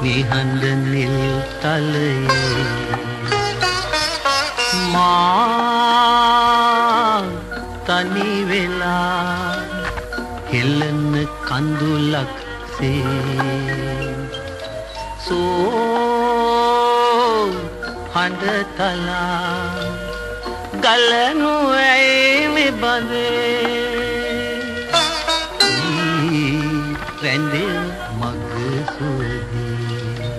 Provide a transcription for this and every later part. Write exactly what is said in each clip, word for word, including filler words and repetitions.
නිහඬ නිල් තලයේ මා තනි වෙලා හෙළන කඳුලක් සේ සෝ හඬ තලා ගලනු ඇයි මෙබඳේ රැඳෙ මග සුවදී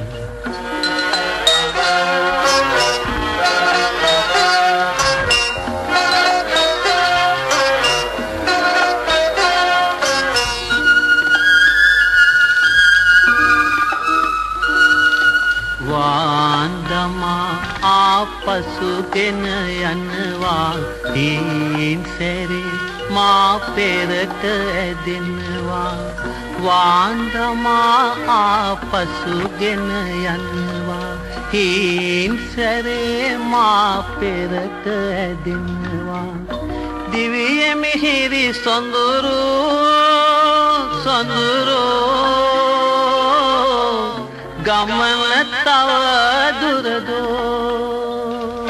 වාන්දමා ආපසුගෙන යනවා දීන් සැරේ මා පෙරට ඇදෙනවා වාන්දමා ආපසුගෙන යනවා හීන් සැරේ මා පෙරට ඇදෙනවා දිවිය මිහිරි සොඳුරු සොඳුරු ගමන තව දුරදෝ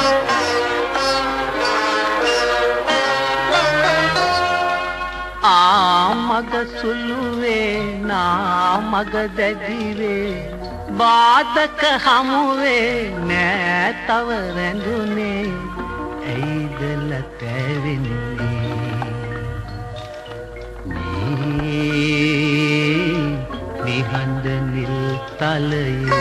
ආ මග සුළුවේ නා මග දැදිවේ බාධක හමුවේ නෑ තව රැඳුනේ ඇයිද ලතැවෙන්නේ නිහඬ නිල් තලයේ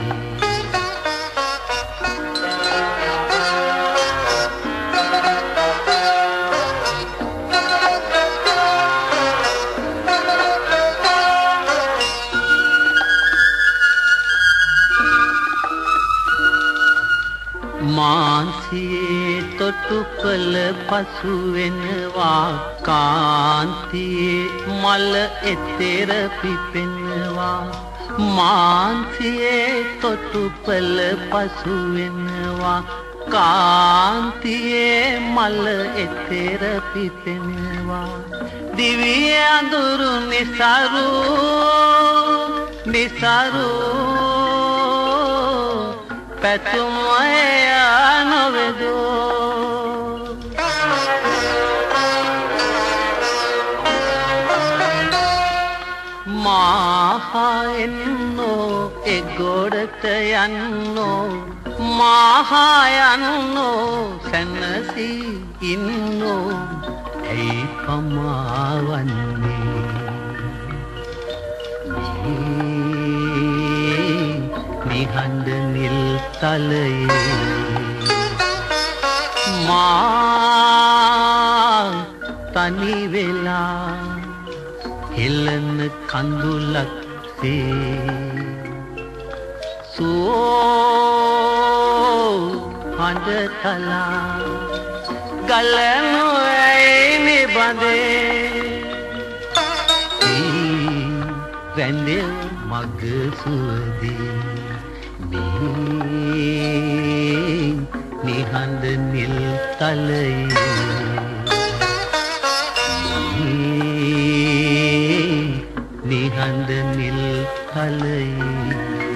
මාන්සියේ තොටුපළ පසු වෙනවා කාන්තියේ මල එතෙර පිපෙනවා මාන්සියේ තොටුපළ පසු වෙනවා කාන්තියේ මල එතෙර පිපෙනවා දිවිය අඳුරු නිසරු නිසරු පැතුමය නොවෙදෝ මාහා එන්නෝ එගොඩට යන්නෝ මාහා යන්නෝ සැනසී ඉන්නෝ ඇයි පමාවන්නේ නිහඬ නිල් තලයේ මා තනි වෙලා හෙළන කඳුලක් සේ සෝ හඬ තලා ගලනු ඇයි මෙබඳේ රැඳෙ මග සුවදී නිහඬ නිල් තලයේ නිහඬ නිල් තලයේ